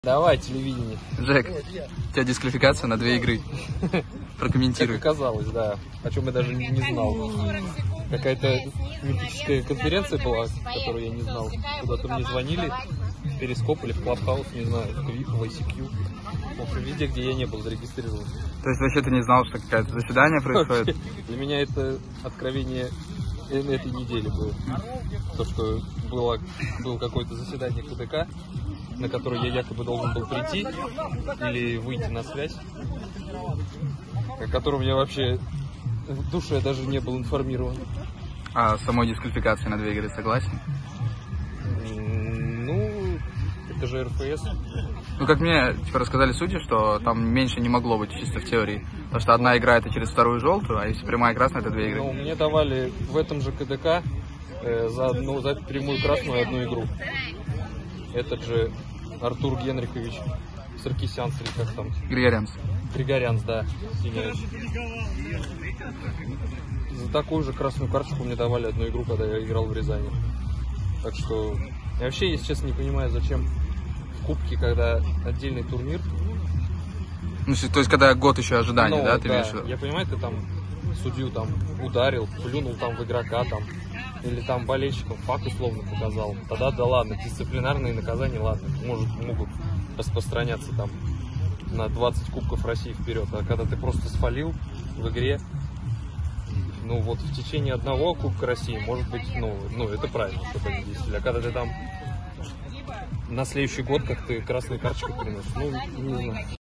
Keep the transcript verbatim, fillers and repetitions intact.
Давай, телевидение. Жек, у тебя дисквалификация на две игры. Прокомментируй. Как оказалось, да. О чем я даже не знал. Какая-то мифическая конференция была, которую я не знал. Куда-то мне звонили в Перископ или в Клабхаус, не знаю, в Квик, в ай си кью. В общем, везде, где я не был зарегистрирован. То есть вообще ты не знал, что какое-то заседание происходит? Для меня это откровение этой недели было. То, что было, было какое-то заседание ка дэ ка, на которое я якобы должен был прийти или выйти на связь, о котором я вообще в душе даже не был информирован. А самой дисквалификации на две игры согласен? Ну, это же эр эф эс. Ну, как мне типа, рассказали судьи, что там меньше не могло быть чисто в теории. Потому что одна игра это через вторую желтую, а если прямая красная, это две игры. Ну, мне давали в этом же ка дэ ка э, за, одну, за прямую красную одну игру. Этот же Артур Генрихович Саркисянц, или как там? Григорянс. Григорянс, да, извиняюсь. За такую же красную карточку мне давали одну игру, когда я играл в Рязани. Так что я вообще, если честно, не понимаю, зачем в кубке, когда отдельный турнир. Ну, то есть, когда год еще ожидания, Ну, да, ты да, имеешь в виду? я понимаю, ты там судью там ударил, плюнул там в игрока там, или там болельщикам факт условно показал. Тогда да ладно, дисциплинарные наказания, ладно, может, могут распространяться там на двадцать кубков России вперед. А когда ты просто сфалил в игре, ну вот в течение одного Кубка России, может быть, ну, ну это правильно, что они действовали. А когда ты там на следующий год, как ты красной карточкой приносишь, ну, не знаю.